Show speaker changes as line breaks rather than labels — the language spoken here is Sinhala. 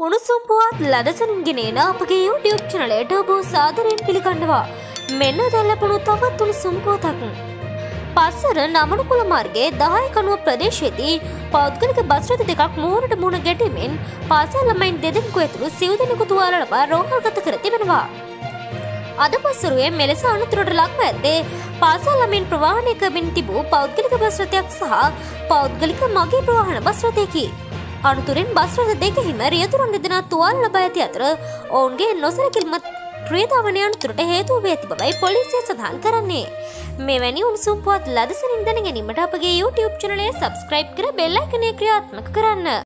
උණුසුම් පුවත් ලදසනින් ගෙනෙන අපගේ YouTube චැනලයට ඔබ සාදරයෙන් පිළිගන්නවා. මෙන්න දැන් ලැබුණු තවත් උණුසුම් පුවතක්. පස්සර නමනකුල මාර්ගයේ 10 කණුව ප්‍රදේශයේදී පෞද්ගලික බස් රථ දෙකක් මුහුණට මුහුණ ගැටීමෙන් පාසල් ළමයින් දෙදෙනෙකු ඇතුළු සිව් දෙනෙකු තුවාල ලබා රෝහල්ගත කර තිබෙනවා. අද පසුරුවේ මෙලෙස අනතුරට ලක්ව ඇත්තේ පාසල් ළමයින් ප්‍රවාහනය කරමින් තිබූ පෞද්ගලික බස් රථයක් සහ පෞද්ගලික මගී ප්‍රවාහන බස් රථයකි. අනතුරින් බස් රථ දෙකෙහිම රියදුරන් දෙදෙනා තුවාල ලබා ඇති අතර ඔවුන්ගේ නොසලකිලිමත් ක්‍රියාදාමන අනතුරට හේතු වී ඇති බවයි පොලිසිය සඳහන් කරන්නේ. මෙවැනි උණුසුම් පුවත් ලදසනින් දැන ගැනීමට අපගේ YouTube චැනලය සබ්ස්ක්‍රයිබ් කර බෙල් අයිකනය ක්‍රියාත්මක කරන්න.